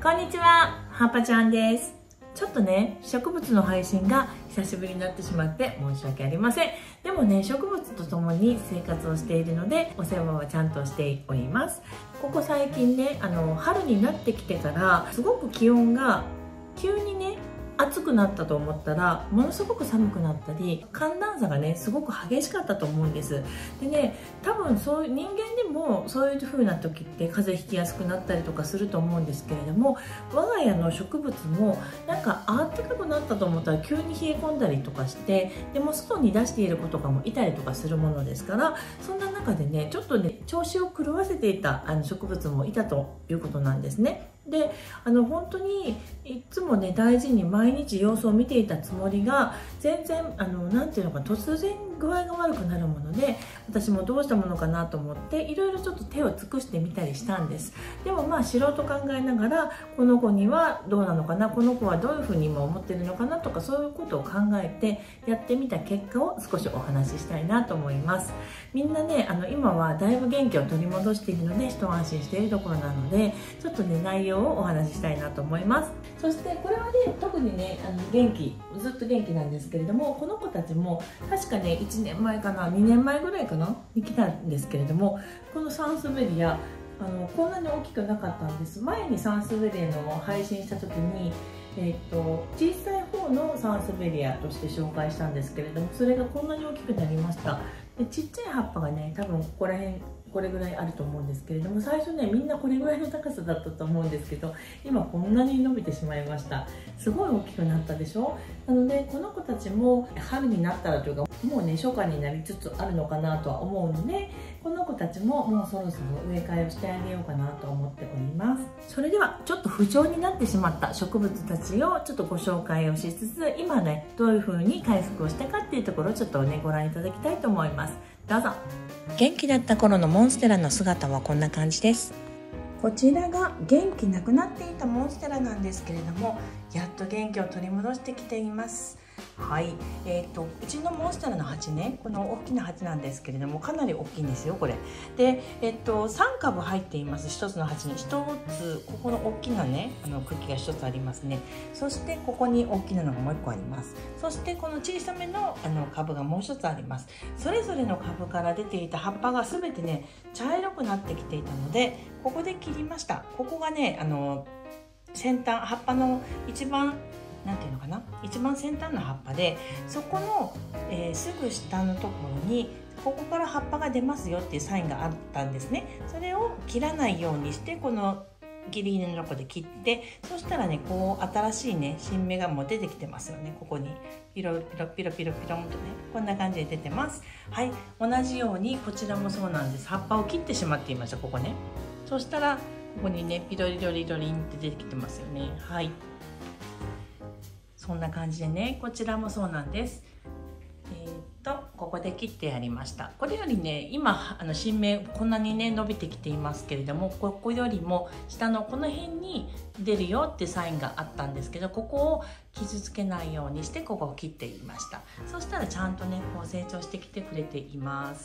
こんにちは、はっぱちゃんです。ちょっとね、植物の配信が久しぶりになってしまって申し訳ありません。でもね、植物と共に生活をしているので、お世話はちゃんとしております。ここ最近ね、春になってきてから、すごく気温が急にね、暑くなったと思ったらものすごく寒くなったり、寒暖差がねすごく激しかったと思うんです。でね、多分そういう人間でもそういう風な時って風邪ひきやすくなったりとかすると思うんですけれども、我が家の植物もなんか暖かくなったと思ったら急に冷え込んだりとかして、でも外に出している子とかもいたりとかするものですから、そんな中でねちょっとね調子を狂わせていた植物もいたということなんですね。で本当にいつもね大事に毎日様子を見ていたつもりが、全然なんていうのか、突然具合が悪くなるもので、私もどうしたものかなと思っていろいろちょっと手を尽くしてみたりしたんです。でもまあ素人考えながら、この子にはどうなのかな、この子はどういうふうに今思ってるのかなとか、そういうことを考えてやってみた結果を少しお話ししたいなと思います。みんなね今はだいぶ元気を取り戻しているので一安心しているところなので、ちょっとね内容をお話ししたいなと思います。そしてこれはね特にねずっと元気なんですけれども、この子たちも確かね1年前かな2年前ぐらいかなに来たんですけれども、このサンスベリアこんなに大きくなかったんです。前にサンスベリアの配信した時に小さい方のサンスベリアとして紹介したんですけれども、それがこんなに大きくなりました。でちっちゃい葉っぱがね多分ここら辺これぐらいあると思うんですけれども、最初ねみんなこれぐらいの高さだったと思うんですけど、今こんなに伸びてしまいました。すごい大きくなったでしょ。なのでこの子たちも春になったらというか、もうね初夏になりつつあるのかなとは思うので、この子たちももうそろそろ植え替えをしてあげようかなと思っております。それではちょっと不調になってしまった植物たちをちょっとご紹介をしつつ、今ねどういう風に回復をしたかっていうところをちょっとねご覧いただきたいと思います。どうぞ。 元気だった頃のモンステラの姿はこんな感じです。こちらが元気なくなっていたモンステラなんですけれども、やっと元気を取り戻してきています。はい、うちのモンステラの鉢ね、この大きな鉢なんですけれども、かなり大きいんですよこれで。3株入っています。1つの鉢に1つ、ここの大きなね茎が1つありますね。そしてここに大きなのがもう1個あります。そしてこの小さめの株がもう1つあります。それぞれの株から出ていた葉っぱが全てね茶色くなってきていたので、ここで切りました。ここがね先端、葉っぱの一番なんていうのかな、一番先端の葉っぱで、そこの、すぐ下のところにここから葉っぱが出ますよっていうサインがあったんですね。それを切らないようにして、このギリギリのところで切って、そしたらねこう新しいね新芽がもう出てきてますよね。ここにピロピロピロピロピロンとね、こんな感じで出てます。はい、同じようにこちらもそうなんです。葉っぱを切ってしまっていました、ここね。そしたらここにねピロリロリロリンって出てきてますよね。はい、そんな感じでね、こちらもそうなんです。ここで切ってやりました。これよりね今新芽こんなにね伸びてきていますけれども、ここよりも下のこの辺に出るよってサインがあったんですけど、ここを傷つけないようにしてここを切っていました。そしたらちゃんとねこう成長してきてくれています。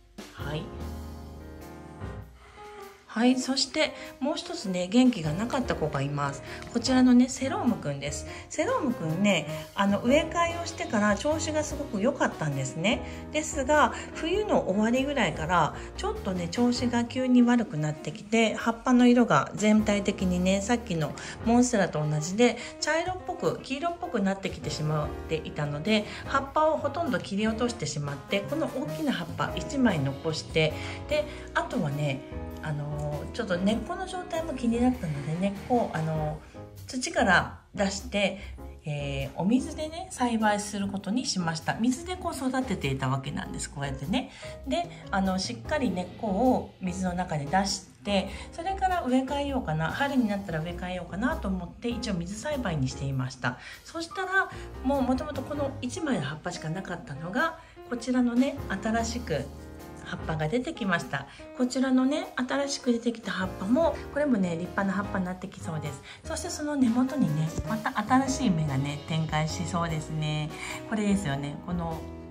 はい、そしてもう一つね元気がなかった子がいます。こちらのねセロームくんです。セロームくんね植え替えをしてから調子がすごく良かったんですね。ですが冬の終わりぐらいからちょっとね調子が急に悪くなってきて、葉っぱの色が全体的にねさっきのモンステラと同じで茶色っぽく黄色っぽくなってきてしまっていたので、葉っぱをほとんど切り落としてしまって、この大きな葉っぱ1枚残して、であとはねちょっと根っこの状態も気になったので、根っこを土から出して、お水でね栽培することにしました。水でこう育てていたわけなんです。こうやってね。でしっかり根っこを水の中で出して、それから植え替えようかな、春になったら植え替えようかなと思って一応水栽培にしていました。そしたらもともとこの1枚の葉っぱしかなかったのが、こちらのね新しく葉っぱが出てきました。こちらのね新しく出てきた葉っぱもこれもね立派な葉っぱになってきそうです。そしてその根元にねまた新しい芽がね展開しそうですね。これですよね、この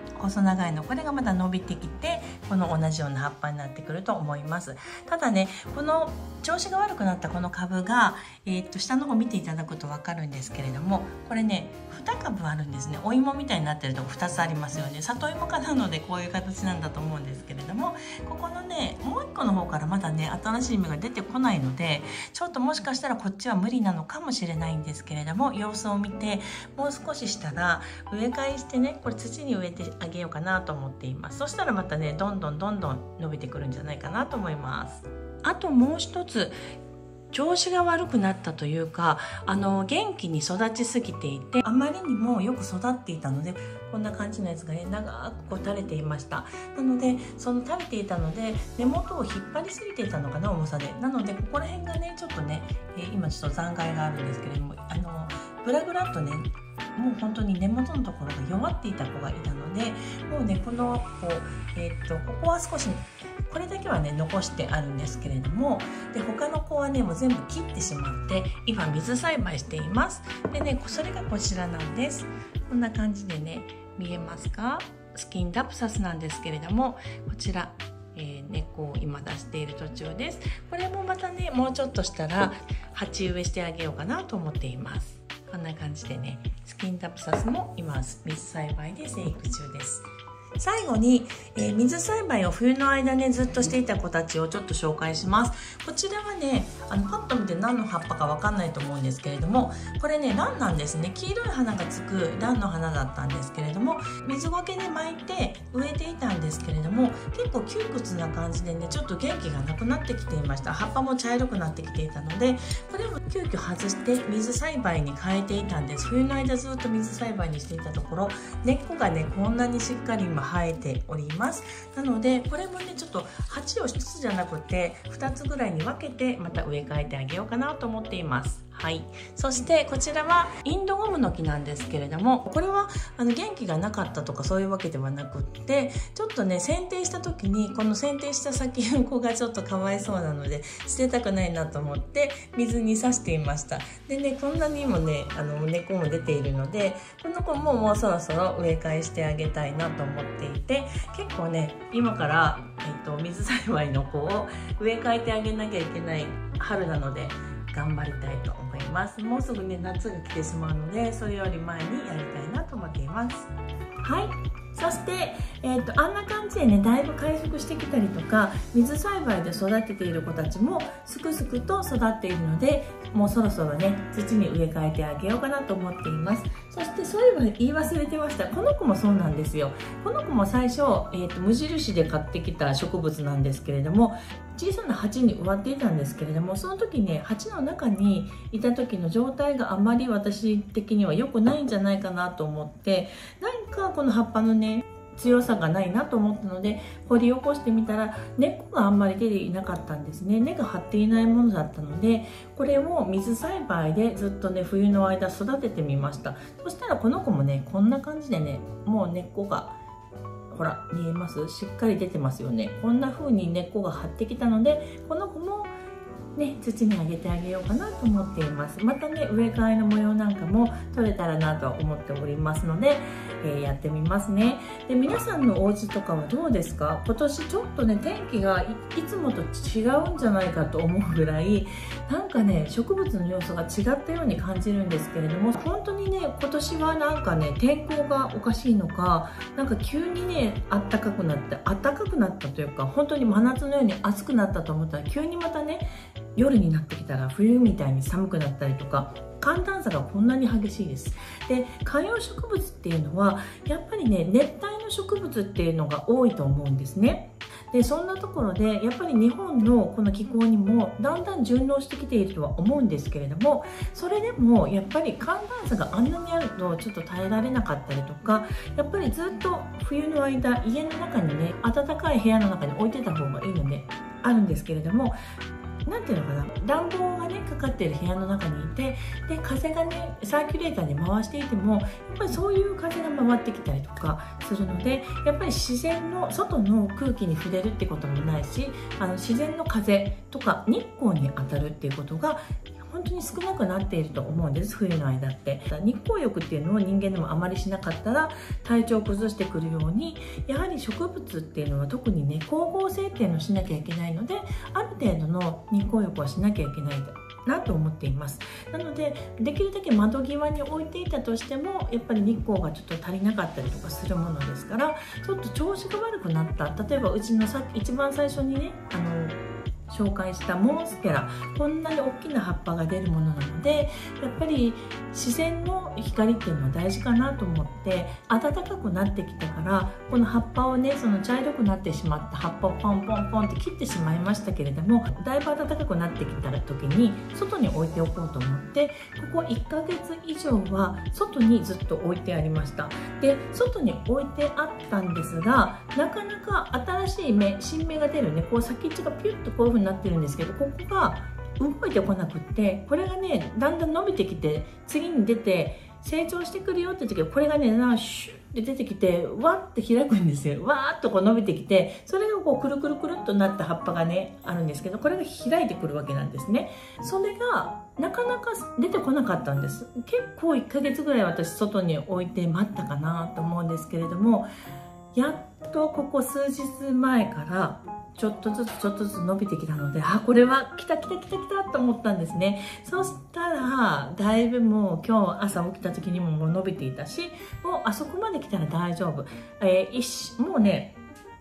細長いの、これがまた伸びてきて、この同じような葉っぱになってくると思います。ただね、この調子が悪くなったこの株が、下の方見ていただくと分かるんですけれども、これね2株あるんですね。お芋みたいになってるとこ2つありますよね。里芋かなのでこういう形なんだと思うんですけれども、ここのねもう1個の方からまだね新しい芽が出てこないので、ちょっともしかしたらこっちは無理なのかもしれないんですけれども、様子を見てもう少ししたら植え替えしてね、これ土に植えてあげようかなと思っています。そしたらまたねどんどん伸びてくるんじゃないかなと思います。あともう一つ、調子が悪くなったというか、元気に育ちすぎていて、あまりにもよく育っていたので、こんな感じのやつがね長くこう垂れていました。なのでその垂れていたので根元を引っ張りすぎていたのかな、重さで。なのでここら辺がねちょっとね、今ちょっと残骸があるんですけれども、ブラブラっとねもう本当に根元のところが弱っていた子がいたので、もうねこの子、ここは少しこれだけはね残してあるんですけれども、で他の子はねもう全部切ってしまって今水栽培しています。でねそれがこちらなんです。こんな感じでね見えますか？スキンダプサスなんですけれども、こちら根っこを今出している途中です。これもまたねもうちょっとしたら鉢植えしてあげようかなと思っています。こんな感じでねスキンダプサスも今水栽培で生育中です。最後に、水栽培を冬の間ねずっとしていた子たちをちょっと紹介します。こちらはねパッと見て何の葉っぱかわかんないと思うんですけれども、これねランなんですね。黄色い花がつくランの花だったんですけれども、水苔で巻いて植えていたんですけれども、結構窮屈な感じでねちょっと元気がなくなってきていました。葉っぱも茶色くなってきていたので、これも急遽外して水栽培に変えていたんです。冬の間ずっと水栽培にしていたところ、根っこがねこんなにしっかり今生えております。なのでこれもねちょっと鉢を1つじゃなくて2つぐらいに分けてまた植え替えてあげようかなと思っています。はい、そしてこちらはインドゴムノキなんですけれども、これは元気がなかったとかそういうわけではなくって、ちょっとね剪定した時にこの剪定した先の子がちょっとかわいそうなので捨てたくないなと思って水に挿していました。でねこんなにもね根っこも出ているので、この子ももうそろそろ植え替えしてあげたいなと思っていて、結構ね今から、水栽培の子を植え替えてあげなきゃいけない春なので頑張りたいと思います。もうすぐね夏が来てしまうので、それより前にやりたいなと思っています。はい、そして、あんな感じでねだいぶ回復してきたりとか、水栽培で育てている子たちもすくすくと育っているので、もうそろそろね土に植え替えてあげようかなと思っています。そしてそういえば言い忘れてました。この子もそうなんですよ。この子も最初、無印で買ってきた植物なんですけれども、小さな鉢に植わっていたんですけれども、その時ね鉢の中にいた時の状態があまり私的には良くないんじゃないかなと思って、なんかこの葉っぱのね強さがないなと思ったので掘り起こしてみたら根っこがあんまり出ていなかったんですね。根が張っていないものだったので、これを水栽培でずっとね冬の間育ててみました。そしたらこの子もねこんな感じでね、もう根っこがほら見えます？しっかり出てますよね。こんな風に根っこが張ってきたので、この子もね土にあげてあげようかなと思っています。またね植え替えの模様なんかも取れたらなと思っておりますので、やってみますね。で皆さんのお家とかはどうですか？今年ちょっとね天気が いつもと違うんじゃないかと思うぐらい、なんかね植物の様子が違ったように感じるんですけれども、本当にね今年はなんかね天候がおかしいのか、なんか急にね暖かくなったというか、本当に真夏のように暑くなったと思ったら急にまたね夜になってきたら冬みたいに寒くなったりとか、寒暖差がこんなに激しいです。で観葉植物っていうのはやっぱりね熱帯の植物っていうのが多いと思うんですね。でそんなところでやっぱり日本のこの気候にもだんだん順応してきているとは思うんですけれども、それでもやっぱり寒暖差があんなにあるとちょっと耐えられなかったりとか、やっぱりずっと冬の間家の中にね暖かい部屋の中に置いてた方がいいのであるんですけれども、なんていうのかな、暖房がねかかっている部屋の中にいて、で風がねサーキュレーターで回していてもやっぱりそういう風が回ってきたりとかするので、やっぱり自然の外の空気に触れるってこともないし、自然の風とか日光に当たるっていうことが本当に少なくなっていると思うんです、冬の間って。日光浴っていうのを人間でもあまりしなかったら体調を崩してくるように、やはり植物っていうのは特にね、光合成っていうのをしなきゃいけないので、ある程度の日光浴はしなきゃいけないなと思っています。なのでできるだけ窓際に置いていたとしても、やっぱり日光がちょっと足りなかったりとかするものですから、ちょっと調子が悪くなった、例えばうちの一番最初にね紹介したモンステラ、こんなに大きな葉っぱが出るものなので、やっぱり自然の光っていうのは大事かなと思って、暖かくなってきたからこの葉っぱをね、その茶色くなってしまった葉っぱをポンポンポンって切ってしまいましたけれども、だいぶ暖かくなってきた時に外に置いておこうと思って、ここ1ヶ月以上は外にずっと置いてありました。で外に置いてあったんですが、なかなか新しい新芽が出るね、こう先っちょがピュッとこういう風になってるんですけど、ここが動いてこなくって、これがねだんだん伸びてきて、次に出て成長してくるよって時はこれがねシュッて出てきて、わって開くんですよ。わーっとこう伸びてきて、それがこうくるくるくるっとなった葉っぱがねあるんですけど、これが開いてくるわけなんですね。それがなかなか出てこなかったんです。結構1ヶ月ぐらい私外に置いて待ったかなと思うんですけれども、やっとここ数日前からちょっとずつ伸びてきたので、あ、これは来たと思ったんですね。そしたらだいぶもう今日朝起きた時にも伸びていたし、もうあそこまで来たら大丈夫。もうね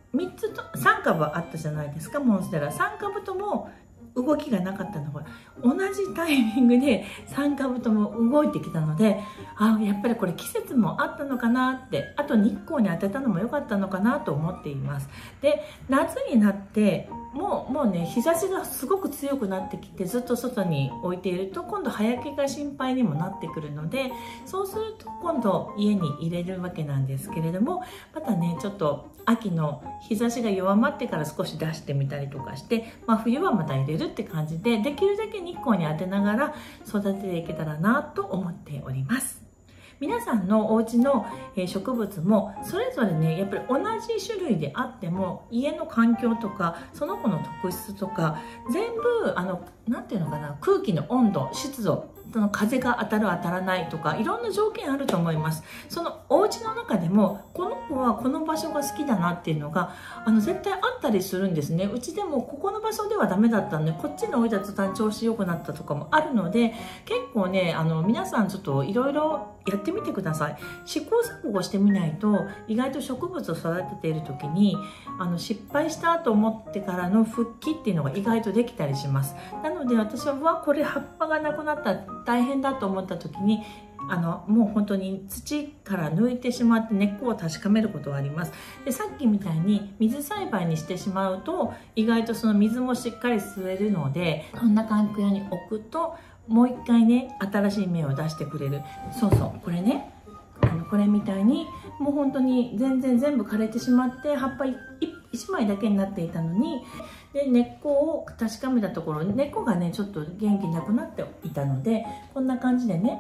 3株あったじゃないですか、モンステラ。3株とも動きがなかったのが同じタイミングで3株とも動いてきたので、あ、やっぱりこれ季節もあったのかなって、あと日光に当てたのも良かったのかなと思っています。で夏になってもうね、日差しがすごく強くなってきて、ずっと外に置いていると今度葉焼けが心配にもなってくるので、そうすると今度家に入れるわけなんですけれども、またねちょっと秋の日差しが弱まってから少し出してみたりとかして、冬はまた入れるって感じで、できるだけ日光に当てながら育てていけたらなと思っております。皆さんのお家の植物もそれぞれね、やっぱり同じ種類であっても家の環境とかその子の特質とか全部なんていうのかな、空気の温度、湿度、風が当たる当たらないとかいろんな条件あると思います。そのお家の中でもこの子はこの場所が好きだなっていうのが絶対あったりするんですね。うちでもここの場所ではダメだったんでこっちに置いた途端調子良くなったとかもあるので、結構ね皆さんちょっといろいろやってみてください。試行錯誤してみないと意外と植物を育てている時に失敗したと思ってからの復帰っていうのが意外とできたりします。なので私はこれ葉っぱがなくなったら大変だと思った時にもう本当に土から抜いてしまって根っこを確かめることがあります。でさっきみたいに水栽培にしてしまうと意外とその水もしっかり吸えるので、こんな環境に置くともう一回ね新しい芽を出してくれる。そうそう、これねこれみたいにもう本当に全部枯れてしまって葉っぱ1枚だけになっていたのに、で根っこを確かめたところ根っこがねちょっと元気なくなっていたので、こんな感じでね、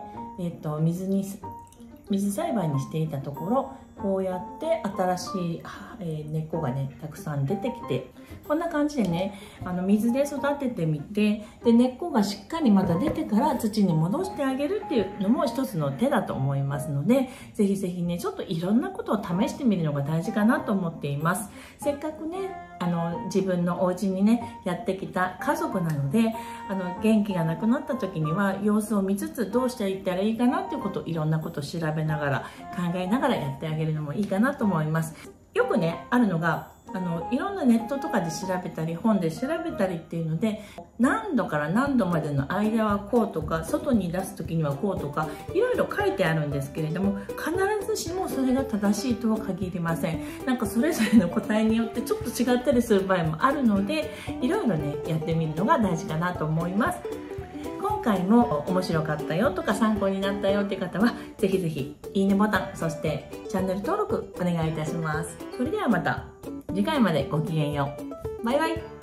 水栽培にしていたところこうやって新しい、根っこがねたくさん出てきて、こんな感じでね水で育ててみて、で根っこがしっかりまた出てから土に戻してあげるっていうのも一つの手だと思いますので、ぜひぜひねちょっといろんなことを試してみるのが大事かなと思っています。せっかくね自分のお家にねやってきた家族なので元気がなくなった時には様子を見つつどうしていったらいいかなっていうことをいろんなことを調べながら考えながらやってあげるのもいいかなと思います。よくねあるのがいろんなネットとかで調べたり本で調べたりっていうので、何度から何度までの間はこうとか外に出す時にはこうとかいろいろ書いてあるんですけれども、必ずしもそれが正しいとは限りません。なんかそれぞれの個体によってちょっと違ったりする場合もあるので、いろいろねやってみるのが大事かなと思います。今回も面白かったよとか参考になったよっていう方はぜひぜひいいねボタン、そしてチャンネル登録お願いいたします。それではまた次回までごきげんよう。バイバイ。